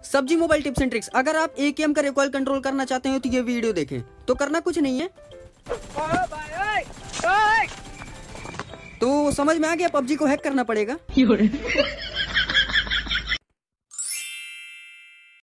सब्जी mobile tips and tricks. अगर आप AKM का रिकॉइल कंट्रोल करना चाहते हो तो ये वीडियो देखें। तो करना कुछ नहीं है, तो समझ में आ गया, PUBG को हैक करना पड़ेगा।